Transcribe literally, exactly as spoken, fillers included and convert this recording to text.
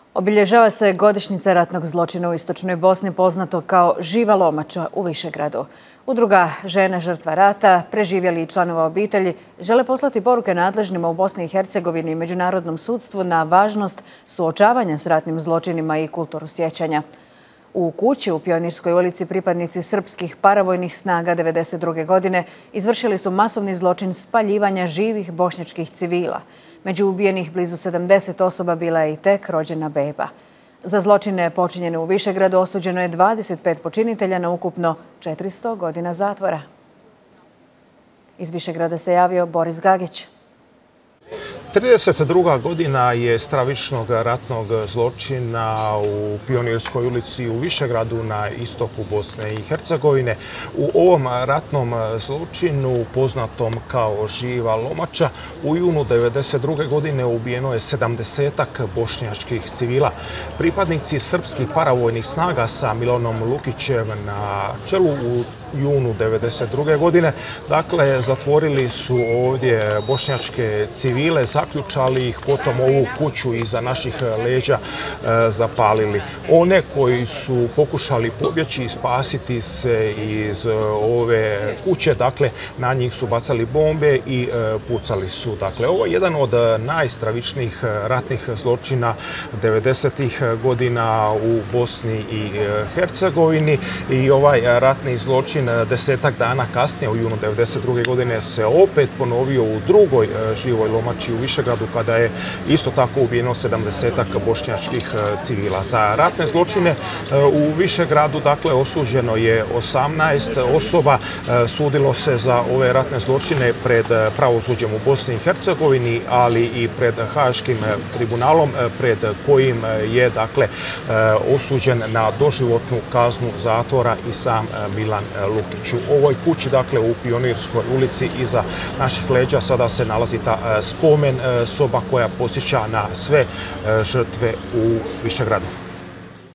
Obilježava se godišnjica ratnog zločina u Istočnoj Bosni, poznato kao Živa Lomača u Višegradu. Udruga Žene žrtva rata, preživjeli i članova obitelji žele poslati poruke nadležnima u Bosni i Hercegovini i međunarodnom sudstvu na važnost suočavanja s ratnim zločinima i kulturu sjećanja. U kući u Pionirskoj ulici pripadnici srpskih paravojnih snaga devedeset druge godine izvršili su masovni zločin spaljivanja živih bošnjačkih civila. Među ubijenih blizu sedamdeset osoba bila je i tek rođena beba. Za zločine počinjene u Višegradu osuđeno je dvadeset pet počinitelja na ukupno četiristo godina zatvora. Iz Višegrada se javio Boris Gagić. trideset druga godina je stravičnog ratnog zločina u Pionirskoj ulici u Višegradu na istoku Bosne i Hercegovine. U ovom ratnom zločinu, poznatom kao Živa Lomača, u junu devedeset druge godine ubijeno je sedamdesetak bošnjačkih civila. Pripadnici srpskih paravojnih snaga sa Milanom Lukićem na čelu u junu devedeset druge godine, dakle, zatvorili su ovdje bošnjačke civile, zaključali ih, potom ovu kuću iza naših leđa e, zapalili. One koji su pokušali pobjeći i spasiti se iz ove kuće, dakle, na njih su bacali bombe i e, pucali su. Dakle, ovo je jedan od najstravičnijih ratnih zločina devedesetih godina u Bosni i Hercegovini i ovaj ratni zločin desetak dana kasnije, u junu devedeset druge godine, se opet ponovio u drugoj Živoj Lomači u Višegradu, kada je isto tako ubijeno sedamdesetak bošnjačkih civila. Za ratne zločine u Višegradu, dakle, osuđeno je osamnaest osoba. Sudilo se za ove ratne zločine pred pravosuđem u Bosni i Hercegovini, ali i pred Haškim tribunalom, pred kojim je, dakle, osuđen na doživotnu kaznu zatvora i sam Milan Lukić. U ovoj kući, dakle, u Pionirskoj ulici iza naših leđa sada se nalazi ta spomen soba koja posjeća na sve žrtve u Višegradu.